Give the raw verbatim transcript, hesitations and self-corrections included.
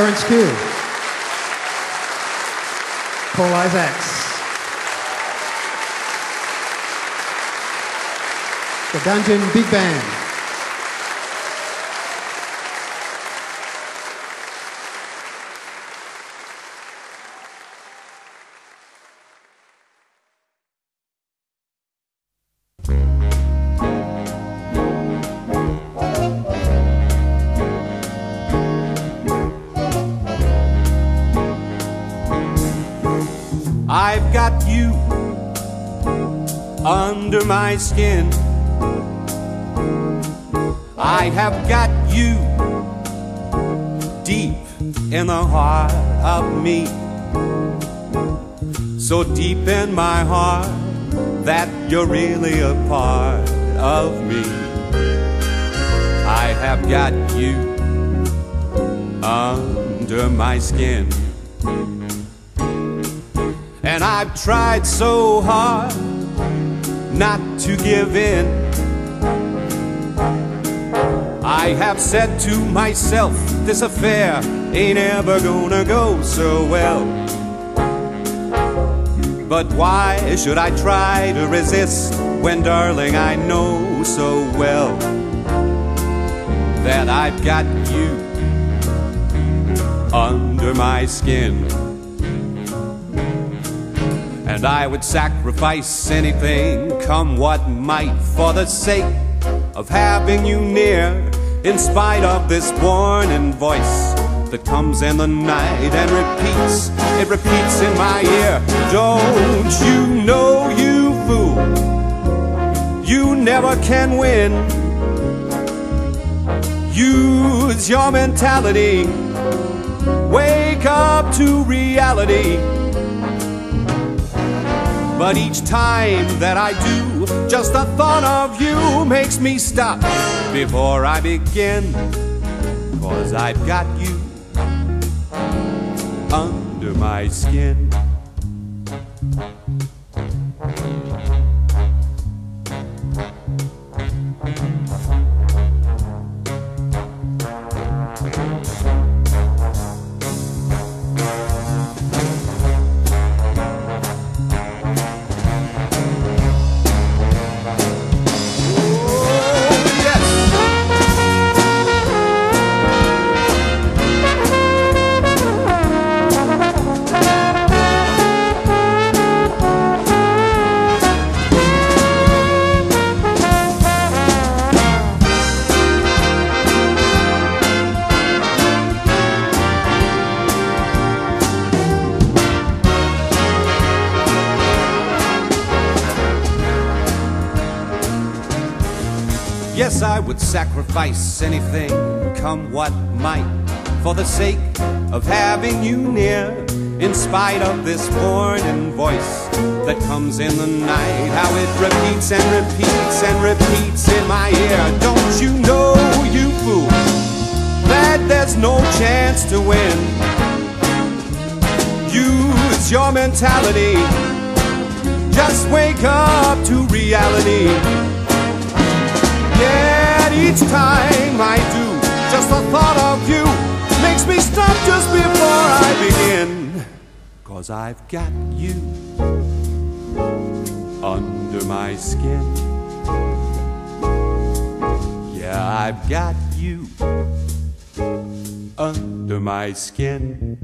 Terence Q. Paul Isaacs. The Dungeon Big Band. I've got you under my skin. I have got you deep in the heart of me. So deep in my heart that you're really a part of me. I have got you under my skin. And I've tried so hard not to give in. I have said to myself, this affair ain't ever gonna go so well. But why should I try to resist when, darling, I know so well that I've got you under my skin. And I would sacrifice anything, come what might, for the sake of having you near, in spite of this warning voice that comes in the night and repeats, it repeats in my ear. Don't you know, you fool, you never can win. Use your mentality, wake up to reality. But each time that I do, just the thought of you makes me stop before I begin. 'Cause I've got you under my skin. Yes, I would sacrifice anything, come what might, for the sake of having you near, in spite of this warning voice that comes in the night. How it repeats and repeats and repeats in my ear. Don't you know, you fool, that there's no chance to win? Use your mentality, just wake up to reality. Yet each time I do, just the thought of you makes me stop just before I begin. 'Cause I've got you under my skin. Yeah, I've got you under my skin.